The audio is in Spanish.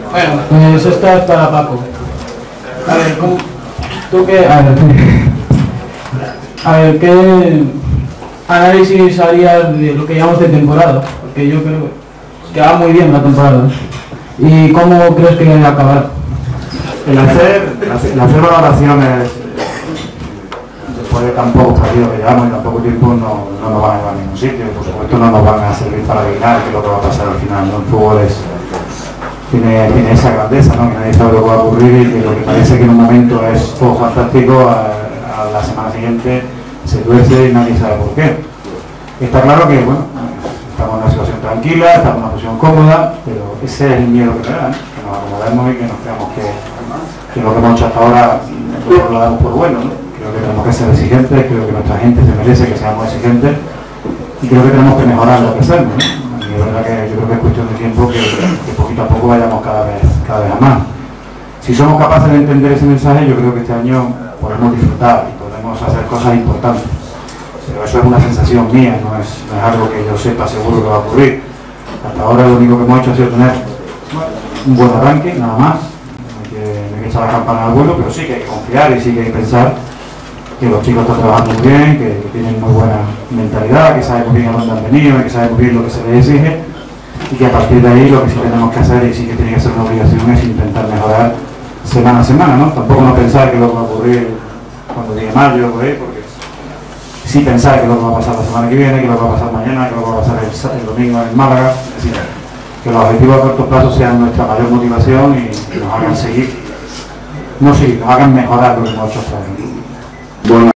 Bueno, pues esta es para Paco. A ver, ¿tú qué? A ver, ¿qué análisis harías de lo que llamamos de temporada? Porque yo creo que va muy bien la temporada. ¿Y cómo crees que va a acabar? El hacer valoraciones después de tan pocos partidos que llevamos y tan poco tiempo no nos van a llevar a ningún sitio. Por supuesto no nos van a servir para adivinar qué es lo que va a pasar al final, ¿no? El fútbol tiene esa grandeza, ¿no? Que nadie sabe lo que va a ocurrir y que lo que parece que en un momento es todo fantástico, a la semana siguiente se tuerce y nadie sabe por qué. Está claro que, bueno, estamos en una situación tranquila, estamos en una posición cómoda, pero ese es el miedo que me da, ¿no? Que nos acomodemos y que nos creamos que lo que hemos hecho hasta ahora nosotros lo damos por bueno, ¿no? Creo que tenemos que ser exigentes, creo que nuestra gente se merece que seamos exigentes y creo que tenemos que mejorar lo que hacemos, ¿no? Y es verdad que yo creo que es cuestión de tiempo que poquito a poco vayamos cada vez a más. Si somos capaces de entender ese mensaje, yo creo que este año podemos disfrutar y podemos hacer cosas importantes. Pero eso es una sensación mía, no es algo que yo sepa seguro que va a ocurrir. Hasta ahora lo único que hemos hecho ha sido tener un buen arranque, nada más. No hay que echar la campana al vuelo, pero sí que hay que confiar y sí que hay que pensar que los chicos están trabajando muy bien, que tienen muy buena mentalidad, que saben muy bien a dónde han venido, que saben muy bien lo que se les exige y que a partir de ahí lo que sí tenemos que hacer y sí que tiene que ser una obligación es intentar mejorar semana a semana, ¿no? Tampoco no pensar que lo que va a ocurrir cuando llegue mayo, por ahí, porque sí pensar que lo que va a pasar la semana que viene, que lo que va a pasar mañana, que lo que va a pasar el domingo en Málaga, es decir, que los objetivos a corto plazo sean nuestra mayor motivación y nos hagan seguir, nos hagan mejorar lo que hemos hecho hasta ahora. Bueno.